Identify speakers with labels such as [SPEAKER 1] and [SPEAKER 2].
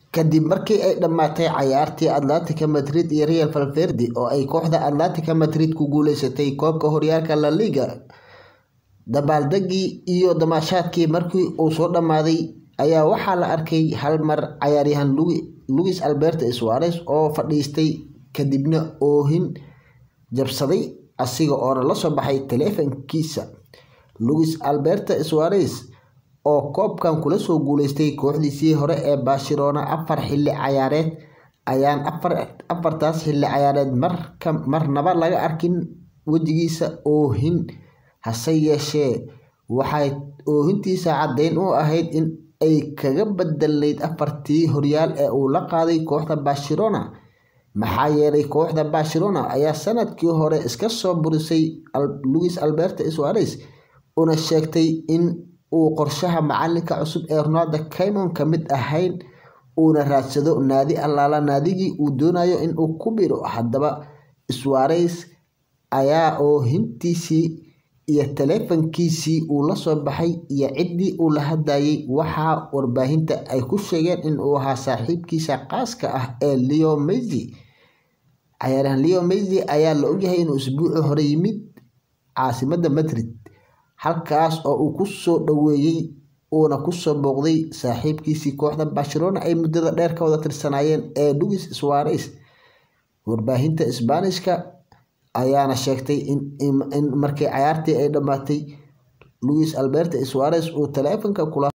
[SPEAKER 1] kadib markii ay dhamaatay ciyaartii Atletico Madrid iyo Real Valverde oo ay kooxda Atletico Madrid ku guuleysatay koobka horyaalka La Liga. Dabaaldegii iyo damaashaadkii markii uu soo dhamaaday ayaa waxaa la arkay hal mar ciyaaryahan Luis Alberto Suarez oo fadhiistay kadibna oohin jabsaday asiga oo la soo baxay taleefankiisa. Luis Alberto Suarez oo koobkan kula soo guuleystay kooxdiisii hore ee Barcelona 4 xilli ciyaareed ayaan afartaas xilli ciyaareed marnaba laga arkin wajigiisa oohin. hase yeeshee waxay oohintiisa caddeyn u ahayd in ay kaga bedelayd afartii horyaal ee uu la qaaday kooxda Barcelona. maxaa yeelay kooxda Barcelona ayaa sanadkii hore iska soo burisay Luis Alberto Suarez una sheegtay in uu qorshaha macalinka cusub ee Ronaldo Koeman ka mid ahayn una raadsado naadi allaala naadigii uu doonayo in uu ku biro. haddaba Suarez ayaa oohintiisii iyo taleefankiisii uu la soo baxay iyo ciddii uu la hadlayay waxaa warbaahinta ay ku sheegeen in uu ahaa saaxiibkiisa qaaska ah ee Leo Messi. ciyaaryahan Leo Messi ayaa la ogyahay inuu usbuucii hore yimid caasimadda Madrid halkaas oo uu ku soo dhaweeyay uuna ku soo booqday saaxiibkiisii kooxda Barcelona ay muddada dheer ka wada tirsanayeen ee Luis Suarez. warbaahinta Isbaanishka ayaana sheegtay in markii ciyaartii ay dhamaatay Luis Alberto Suarez uu taleefanka kula